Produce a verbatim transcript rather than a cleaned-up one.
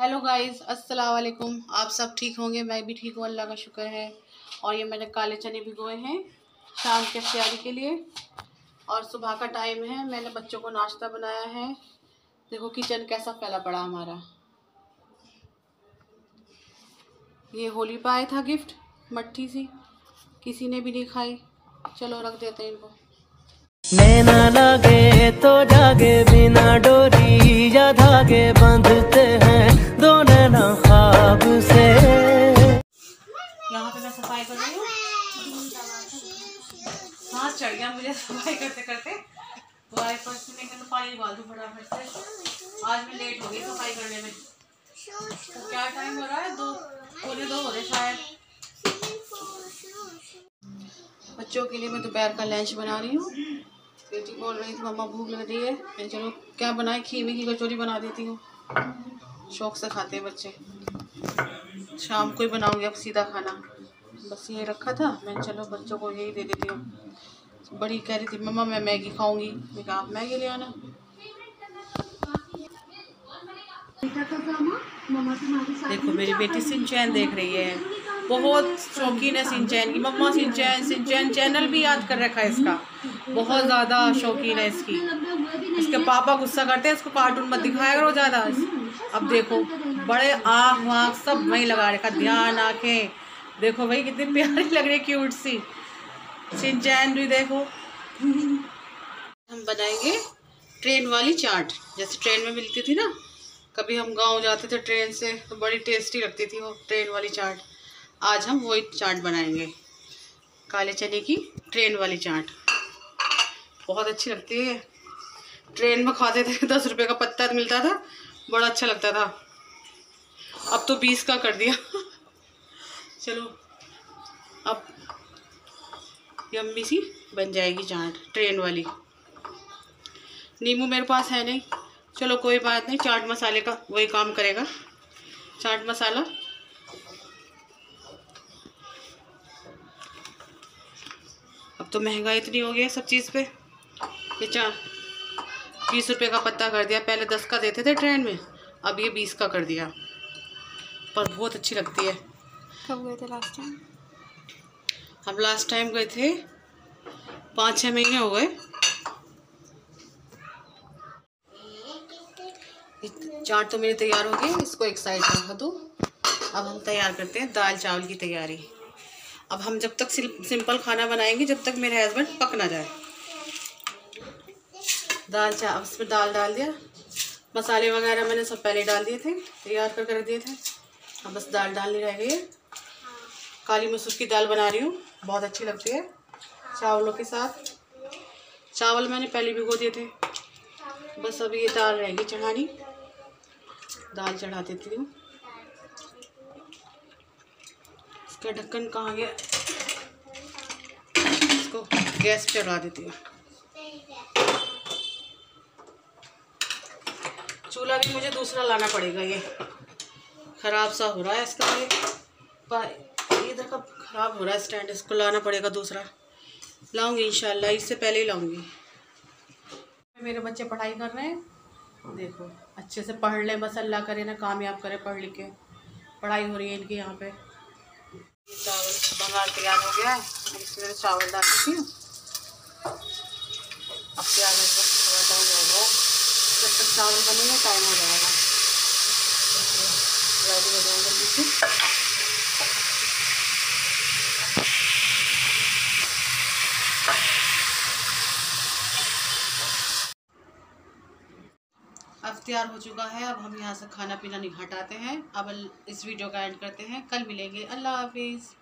Hello guys, अस्सलाम वालेकुम। आप सब ठीक होंगे, मैं भी ठीक हूँ, अल्लाह का शुक्र है। और ये मैंने काले चने भिगोए हैं शाम की तैयारी के लिए। और सुबह का टाइम है, मैंने बच्चों को नाश्ता बनाया है। देखो किचन कैसा फैला पड़ा हमारा। ये होली पे आया था गिफ्ट, मट्ठी सी, किसी ने भी नहीं खाई। चलो रख देते हैं इनको। नैना लागे तो जागे, बिना डोरी या धागे बांधते हैं दो नैना ख्वाब से। यहाँ पे मैं सफाई कर रही हूँ। हाँ चढ़ गया मुझे सफाई करते करते। वाइपर से मैं तो पानी डाल दूँ फटाफट से। आज मैं लेट हो गई सफाई करने में। तो क्या टाइम हो रहा है? दो पूरे दो हो रहे शायद। बच्चों के लिए मैं दोपहर का लंच बना रही हूँ। बेटी बोल रही थी मम्मा भूख लग रही है, मैं चलो क्या बनाए, खीमे की कचौरी बना देती हूँ। शौक से खाते हैं बच्चे। शाम को ही बनाऊंगी अब सीधा खाना। बस ये रखा था, मैं चलो बच्चों को यही दे देती हूँ। बड़ी कह रही थी मम्मा मैं मैगी खाऊंगी, मैं कहा आप मैगी ले आना। देखो मेरी बेटी सिंचैन देख रही है, बहुत शौकीन है सिंचैन की। मम्मा सिंचैन सिंचैन चैनल भी याद कर रखा है इसका, बहुत ज़्यादा शौकीन है इसकी। इसके पापा गुस्सा करते हैं इसको कार्टून मत दिखाया करो ज़्यादा। अब देखो बड़े आँख वाँख सब वहीं लगा रखा, ध्यान आँखें देखो भाई कितनी प्यारी लग रही है, क्यूट सी सिंचैन भी देखो। हम बनाएंगे ट्रेन वाली चाट, जैसे ट्रेन में मिलती थी ना, कभी हम गांव जाते थे ट्रेन से तो बड़ी टेस्टी लगती थी वो ट्रेन वाली चाट। आज हम वही चाट बनाएंगे, काले चने की ट्रेन वाली चाट। बहुत अच्छी लगती है। ट्रेन में खाते थे, दस रुपए का पत्ता मिलता था, बड़ा अच्छा लगता था। अब तो बीस का कर दिया। चलो अब यम्मी सी बन जाएगी चाट ट्रेन वाली। नींबू मेरे पास है नहीं, चलो कोई बात नहीं, चाट मसाले का वही काम करेगा। चाट मसाला अब तो महंगाई इतनी हो गई है सब चीज़ पे। ये चार बीस रुपये का पत्ता कर दिया, पहले दस का देते थे ट्रेन में, अब ये बीस का कर दिया। पर बहुत अच्छी लगती है। कब गए थे लास्ट टाइम? हम लास्ट टाइम गए थे, पाँच छः महीने हो गए। चाट तो मेरी तैयार हो गई, इसको एक साइड रखा दो। अब हम तैयार करते हैं दाल चावल की तैयारी। अब हम जब तक सिंपल खाना बनाएंगे जब तक मेरे हस्बैंड पक ना जाए। दाल चावल उसमें दाल डाल दिया, मसाले वगैरह मैंने सब पहले डाल दिए थे, तैयार कर कर दिए थे। अब बस दाल डालनी रह गई है। काली मसूर की दाल बना रही हूँ, बहुत अच्छी लगती है चावलों के साथ। चावल मैंने पहले भिगो दिए थे, बस अभी ये दाल रहेगी चढ़ानी। दाल चढ़ा देती हूँ। इसका ढक्कन कहाँ गया, इसको गैस पे चढ़ा देती हूँ। चूल्हा भी मुझे दूसरा लाना पड़ेगा, ये ख़राब सा हो रहा है इसका, ये इधर का ख़राब हो रहा है स्टैंड, इसको लाना पड़ेगा दूसरा। लाऊंगी इंशाल्लाह, इससे पहले ही लाऊंगी। मेरे बच्चे पढ़ाई कर रहे हैं, देखो अच्छे से पढ़ लें, बस अल्लाह करे ना कामयाब करे, पढ़ लिख के पढ़ाई हो रही है इनकी यहाँ पे। चावल बघार तैयार हो गया है, इसमें चावल डाल देती हूँ। अब तैयार हो गया, थोड़ा टाइम हो गया, जब तक चावल बनेंगे टाइम हो जाएगा, रेडी हो जाएंगे जल्दी से। अब तैयार हो चुका है, अब हम यहाँ से खाना पीना नहीं हटाते हैं। अब इस वीडियो का एंड करते हैं, कल मिलेंगे। अल्लाह हाफिज़।